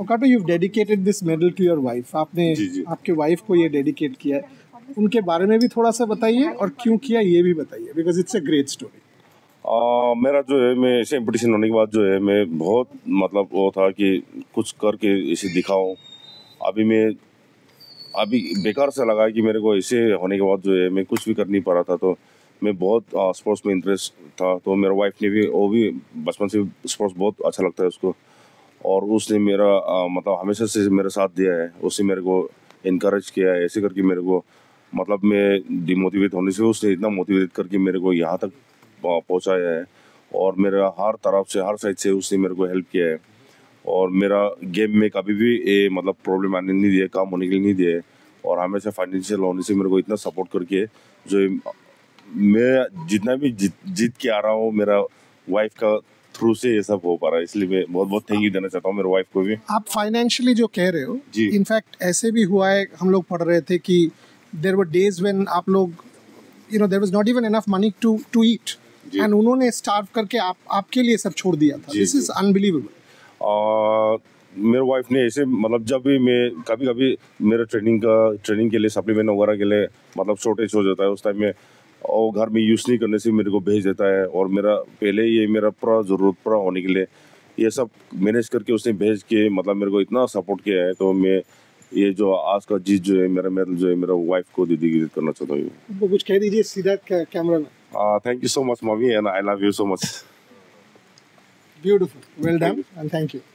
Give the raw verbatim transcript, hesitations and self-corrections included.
ओकाटो, you've dedicated this medal to your wife. आपने जी, जी. आपके wife को ये डेडिकेट किया है, उनके बारे में भी थोड़ा सा बताइए और क्यों किया ये भी बताइए, because it's a great story. मेरा जो है, मैं ऐसे इम्पिटिशन होने के बाद जो है, मैं बहुत मतलब वो था कि कुछ करके इसे दिखाऊं. अभी मैं अभी बेकार से लगा कि मेरे को ऐसे होने के बाद जो है मैं कुछ भी कर नहीं पा रहा था. तो मैं बहुत स्पोर्ट्स में इंटरेस्ट था. तो मेरा वाइफ ने भी, वो भी बचपन से स्पोर्ट्स बहुत अच्छा लगता है उसको, और उसने मेरा आ, मतलब हमेशा से मेरा साथ दिया है. उसने मेरे को इनकरेज किया है. ऐसे करके मेरे को मतलब मैं डिमोटिवेट होने से उसने इतना मोटिवेट करके मेरे को यहाँ तक पहुँचाया है. और मेरा हर तरफ से, हर साइड से उसने मेरे को हेल्प किया है. और मेरा गेम में कभी भी ये मतलब प्रॉब्लम आने नहीं दिया, काम होने के लिए नहीं दिया है. और हमेशा फाइनेंशियल होने से मेरे को इतना सपोर्ट करके, जो मैं जितना भी जीत जीत के आ रहा हूँ, मेरा वाइफ का थ्रू से ये सब हो पा रहा है. इसलिए मैं बहुत बहुत थैंक यू देना चाहता हूँ मेरे वाइफ को भी. आप फाइनेंशियली जो कह रहे हो, जी. इनफैक्ट ऐसे भी हुआ है, हम लोग पढ़ रहे थे कि देयर वर डेज व्हेन आप लोग, you know, there was not even enough money to to eat, and उन्होंने स्टार्व करके आप आपके लिए सब छोड़ दिया था. This is unbelievable. मेरे वाइफ ने ऐसे मतलब जब भी मैं कभी कभी मेरा ट्रेनिंग का ट्रेनिंग के लिए सप्लीमेंट वगैरह के लिए मतलब शॉर्टेज हो जाता है, उस टाइम में और घर में यूज़ नहीं करने से मेरे को भेज देता है. और मेरा पहले ये मेरा पूरा ज़रूरत पूरा होने के लिए ये सब मैनेज करके उसने भेज के मतलब मेरे को इतना सपोर्ट किया है. तो मैं ये जो आज का जीत जो है, मेरा मेडल जो है, मेरा वाइफ को डेडिकेट करना चाहता हूँ. वो कुछ कह दीजिए सीधा कैमरा में. Thank you so much mummy, and I love you so much. Beautiful, well done, and thank you.